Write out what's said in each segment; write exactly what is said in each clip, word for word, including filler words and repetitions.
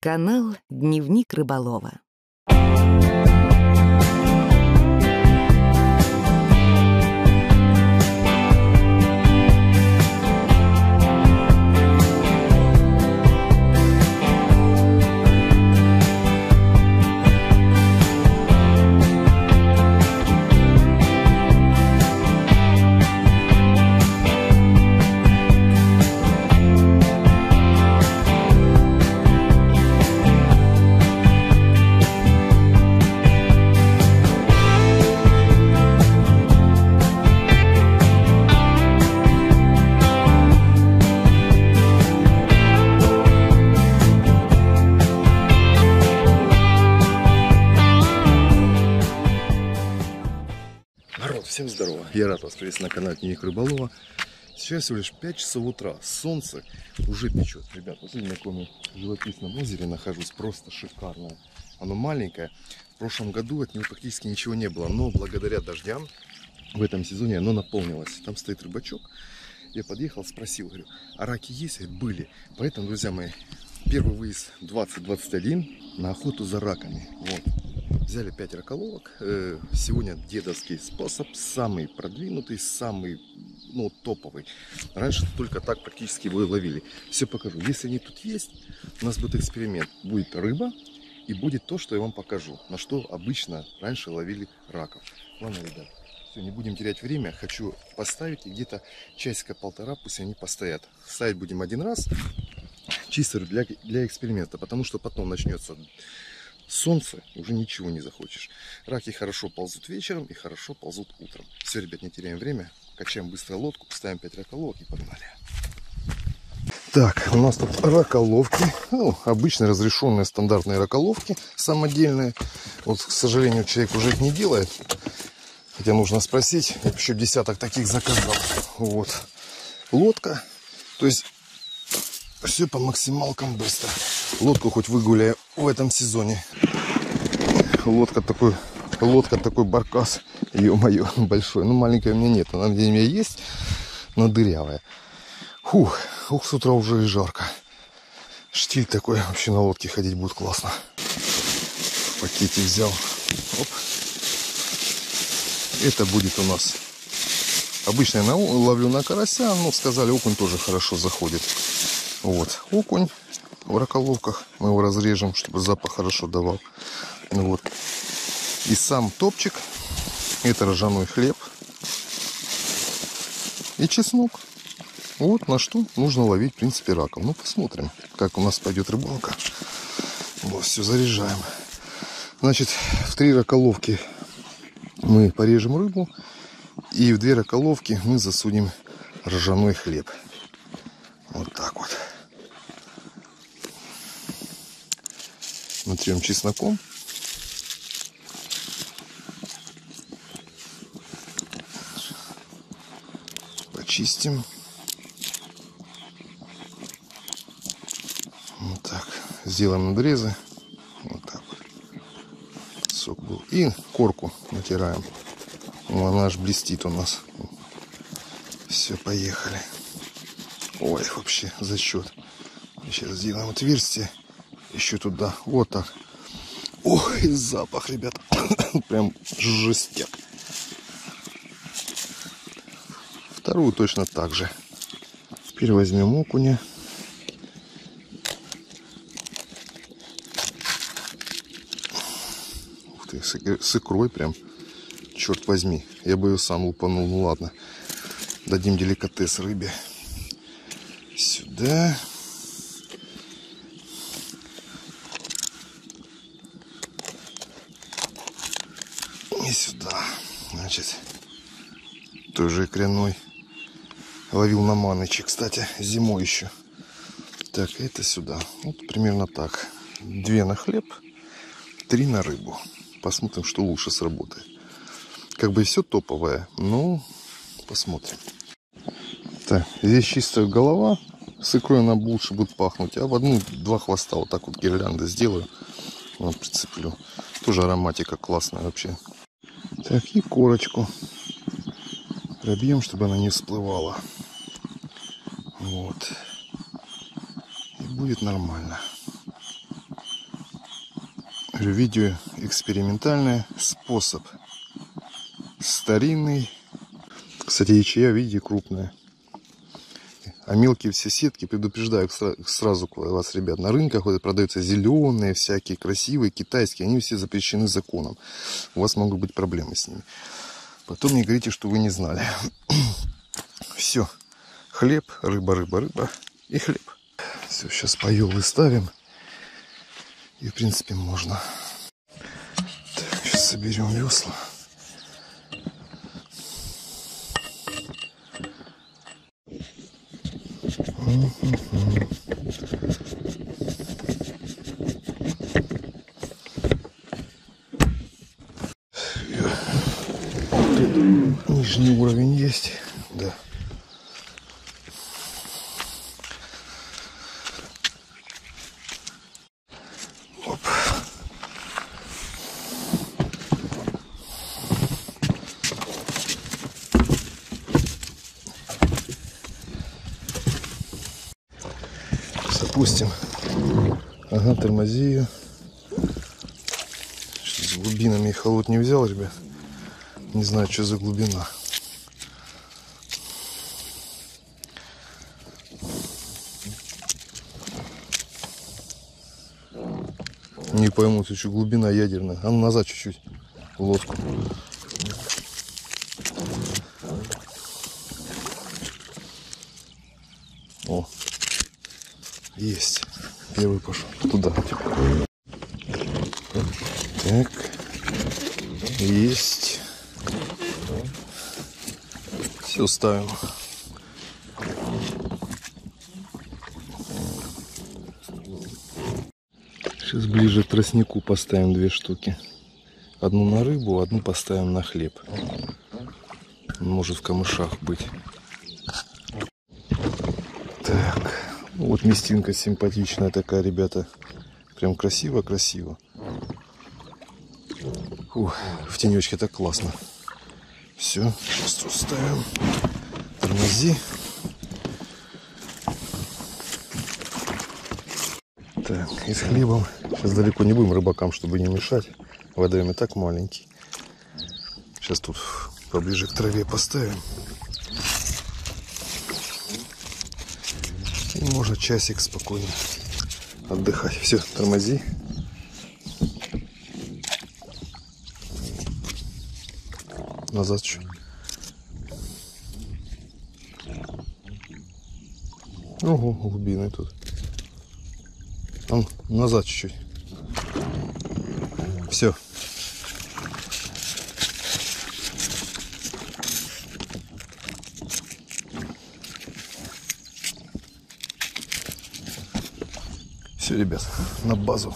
Канал «Дневник рыболова». Всем здорово! Я рад вас приветствовать на канале Дневник рыболова. Сейчас всего лишь пять часов утра. Солнце уже печет. Ребят, вот на каком живописном озере нахожусь. Просто шикарное. Оно маленькое. В прошлом году от него практически ничего не было. Но благодаря дождям в этом сезоне оно наполнилось. Там стоит рыбачок. Я подъехал, спросил, говорю, а раки есть? Говорит, были. Поэтому, друзья мои, первый выезд двадцать двадцать один на охоту за раками. Вот. Взяли пять раколовок. Сегодня дедовский способ, самый продвинутый, самый ну, топовый. Раньше только так практически его ловили. Все покажу. Если они тут есть, у нас будет эксперимент. Будет рыба и будет то, что я вам покажу. На что обычно раньше ловили раков. Ладно, ребят, все, не будем терять время. Хочу поставить и где-то часика-полтора пусть они постоят. Ставить будем один раз, чисто для, для эксперимента, потому что потом начнется солнце, уже ничего не захочешь. Раки хорошо ползут вечером и хорошо ползут утром. Все, ребят, не теряем время. Качаем быстро лодку, ставим пять раколовок и погнали. Так, у нас тут раколовки. Ну, обычные разрешенные стандартные раколовки, самодельные. Вот, к сожалению, человек уже их не делает. Хотя нужно спросить. Я еще десяток таких заказал. Вот. Лодка. То есть все по максималкам быстро. Лодку хоть выгуляю в этом сезоне. Лодка такой, лодка такой баркас. Ё-моё, большой. Ну, маленькой у меня нет. Она где у меня есть, но дырявая. Фух, ух, с утра уже и жарко. Штиль такой. Вообще на лодке ходить будет классно. В пакете взял. Оп. Это будет у нас. Обычно я ловлю на карася, но сказали, окунь тоже хорошо заходит. Вот, окунь в раколовках. Мы его разрежем, чтобы запах хорошо давал. Вот. И сам топчик. Это ржаной хлеб. И чеснок. Вот на что нужно ловить, в принципе, раком. Ну, посмотрим, как у нас пойдет рыбалка. Вот, все, заряжаем. Значит, в три раколовки мы порежем рыбу. И в две раколовки мы засунем ржаной хлеб. Вот так вот. Натрем чесноком. Почистим. Вот так. Сделаем надрезы. Вот так вот. Сок был. И корку натираем. Она аж блестит у нас. Все, поехали. Ой, вообще зачет. Сейчас сделаем отверстие. Еще туда. Вот так. Ой, запах, ребят. Прям жестяк. Вторую точно так же. Теперь возьмем окуня. Ух ты, с икрой прям. Черт возьми. Я бы ее сам лупанул. Ну ладно. Дадим деликатес рыбе. Сюда. И сюда. Значит, тоже икряной. Ловил на манычи, кстати, зимой еще. Так, это сюда. Вот примерно так. Две на хлеб, три на рыбу. Посмотрим, что лучше сработает. Как бы все топовое, но посмотрим. Так, здесь чистая голова. С икрой она лучше будет пахнуть. А в одну-два хвоста вот так вот гирлянды сделаю. Вот, прицеплю. Тоже ароматика классная вообще. Так, и корочку пробьем, чтобы она не всплывала. Вот. И будет нормально. Видео экспериментальный способ. Старинный. Кстати, ячея, видите, крупная. А мелкие все сетки, предупреждаю сразу вас, ребят, на рынках вот продаются зеленые, всякие красивые, китайские. Они все запрещены законом. У вас могут быть проблемы с ними. Потом не говорите, что вы не знали. Все. Хлеб, рыба, рыба, рыба и хлеб. Все, сейчас поелы ставим. И, в принципе, можно. Так, сейчас соберем весла. Нижний уровень есть, да. Оп. Запустим. Ага, тормози ее. С глубинами холод не взял, ребят. Не знаю, что за глубина. Не пойму, это еще глубина ядерная. А ну назад чуть-чуть лодку. О, есть. Первый пошел туда. Так, есть. Все ставим. Сейчас ближе к тростнику поставим две штуки. Одну на рыбу, одну поставим на хлеб. Может в камышах быть. Так, вот местинка симпатичная такая, ребята. Прям красиво-красиво. В тенечке так классно. Все, сейчас тут ставим. Тормози. Так, и с хлебом. Сейчас далеко не будем рыбакам, чтобы не мешать. Водоем и так маленький. Сейчас тут поближе к траве поставим. И можно часик спокойно отдыхать. Все, тормози. Назад чуть. Ого, глубины тут. Он назад чуть-чуть. Все. Все, ребят, на базу.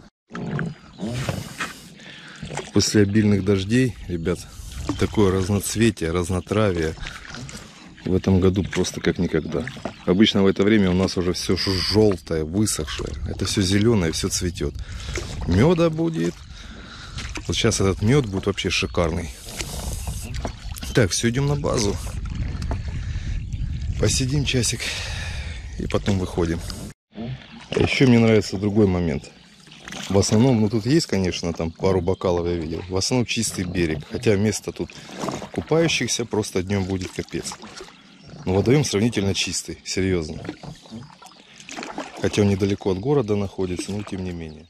После обильных дождей, ребят, такое разноцветие, разнотравие в этом году просто как никогда. Обычно в это время у нас уже все желтое, высохшее. Это все зеленое, все цветет. Меда будет. Вот сейчас этот мед будет вообще шикарный. Так, все, идем на базу. Посидим часик и потом выходим. А еще мне нравится другой момент. В основном, ну тут есть, конечно, там пару бокалов я видел. В основном чистый берег. Хотя место тут купающихся просто днем будет капец. Но водоем сравнительно чистый, серьезно. Хотя он недалеко от города находится, но тем не менее.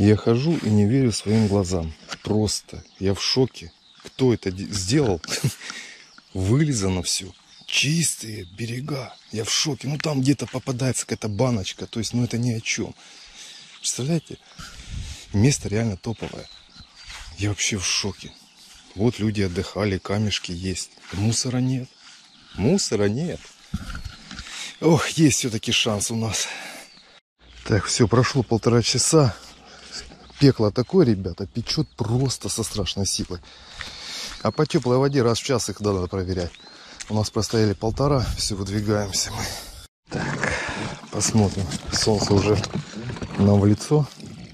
Я хожу и не верю своим глазам. Просто я в шоке. Кто это сделал? Вылизано все. Чистые берега. Я в шоке. Ну там где-то попадается какая-то баночка. То есть, ну это ни о чем. Представляете? Место реально топовое. Я вообще в шоке. Вот люди отдыхали, камешки есть. Мусора нет. Мусора нет. Ох, есть все-таки шанс у нас. Так, все, прошло полтора часа. Пекло такое, ребята, печет просто со страшной силой. А по теплой воде раз в час их надо проверять. У нас простояли полтора, все, выдвигаемся мы. Так, посмотрим. Солнце уже нам в лицо.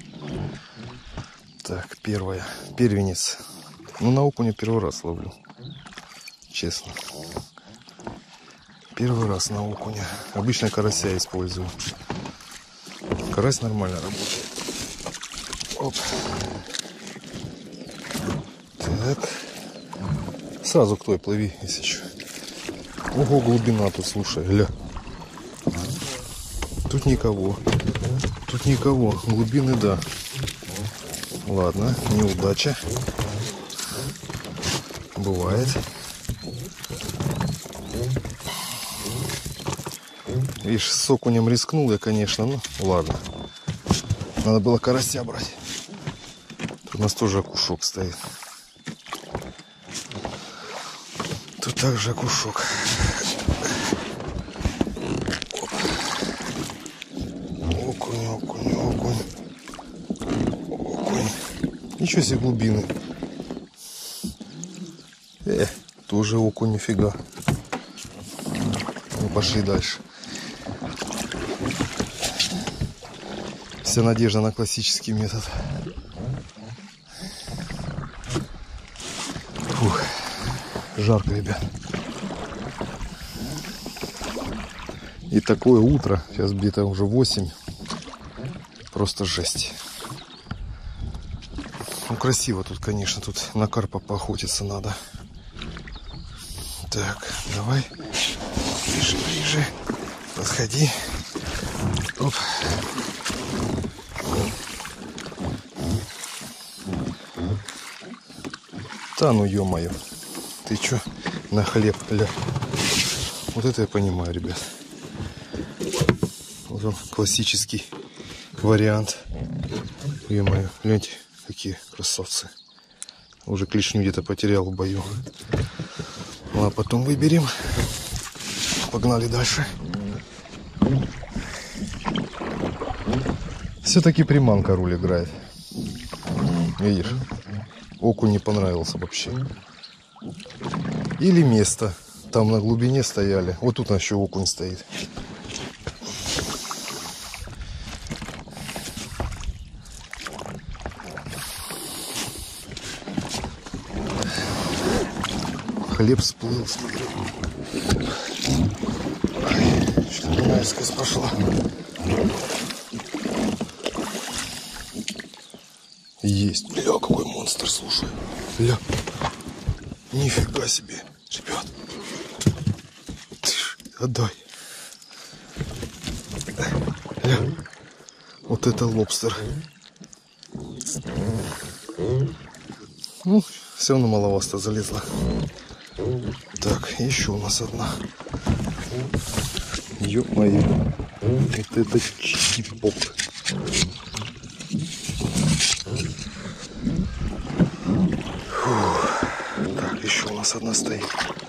Так, первое. Первенец. Ну, на окуня первый раз ловлю. Честно. Первый раз на окуня. Обычно карася использую. Карась нормально работает. Оп. Так. Сразу к той плыви, если что. Ого, глубина тут, слушай, гля. Тут никого. Тут никого. Глубины, да. Ладно, неудача. Бывает. Видишь, с окунем рискнул я, конечно, ну ладно. Надо было карася брать. Тут у нас тоже окушок стоит. Тут также окушок. Окунь, окунь, окунь. Окунь. Ничего себе глубины. Э, тоже окунь, нифига. Ну, пошли дальше. Вся надежда на классический метод. Фух, жарко, ребят. И такое утро, сейчас где-то уже восемь. Просто жесть. Ну, красиво тут, конечно, тут на карпа поохотиться надо. Так, давай. Ближе, ближе. Подходи. Оп. Да ну ё-моё. Ты чё на хлеб, ля? Вот это я понимаю, ребят. Вот он, классический вариант. Ё-моё, гляньте, какие красавцы. Уже клешню где-то потерял в бою. Ну а потом выберем. Погнали дальше. Все-таки приманка роль играет. Видишь? Окунь не понравился вообще. Или место. Там на глубине стояли. Вот тут еще окунь стоит. Хлеб всплыл, смотри. Что-то наискось пошла. Есть. Бля, какой монстр, слушай. Бля. Нифига себе. Ребят. Ты ж, отдай. Бля. Вот это лобстер. Ну, все равно маловато залезла. Так, еще у нас одна. Ё-моё. Это, это чистый поп. Фух. Так, еще у нас одна стоит.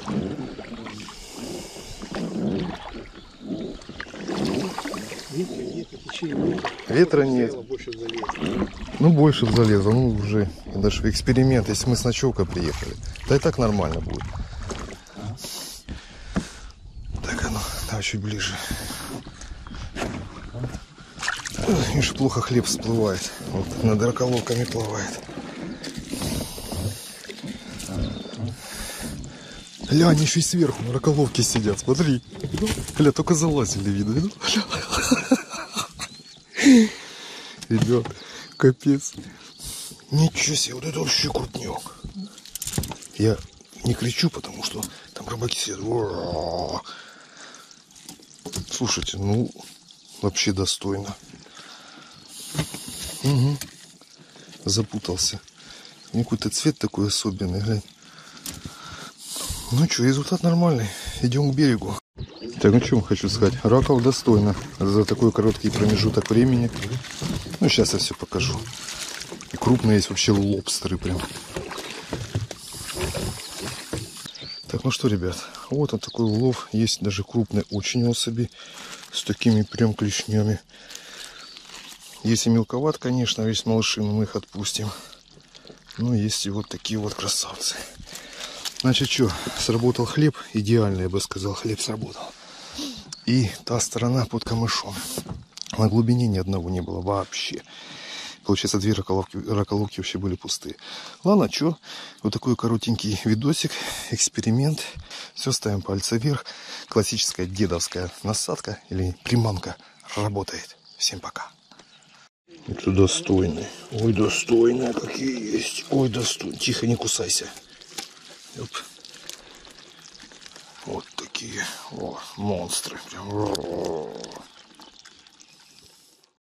Ветра нет. Ну, больше бы залезло. Ну, уже даже в эксперимент, если мы с ночевкой приехали. Да и так нормально будет. Так, а ну, давай чуть ближе. Видишь, плохо хлеб всплывает. Вот, над раколовками плавает. Ля, они еще и сверху на раколовке сидят, смотри. Ля, только залазили, видно. Ребят, капец. Ничего себе, вот это вообще крутнёк. Я не кричу, потому что там рыбаки сидят. Ура! Слушайте, ну, вообще достойно. Угу. запутался. Какой-то цвет такой особенный, глянь. Ну что, результат нормальный. Идем к берегу. Так, ну что хочу сказать. Раков достойно за такой короткий промежуток времени. Ну, сейчас я все покажу. И крупные есть вообще лобстеры прям. Так, ну что, ребят. Вот он такой улов. Есть даже крупные очень особи. С такими прям клешнями. Если мелковат, конечно, весь малыши, мы их отпустим. Ну, есть и вот такие вот красавцы. Значит, что, сработал хлеб. Идеально, я бы сказал, хлеб сработал. И та сторона под камышом. На глубине ни одного не было вообще. Получается, две раколовки, раколовки вообще были пустые. Ладно, что, вот такой коротенький видосик, эксперимент. Все, ставим пальцы вверх. Классическая дедовская насадка или приманка работает. Всем пока. Это достойные. Ой, достойные какие есть. Ой, достойные. Тихо, не кусайся. Оп. Вот такие. О, монстры. Прям.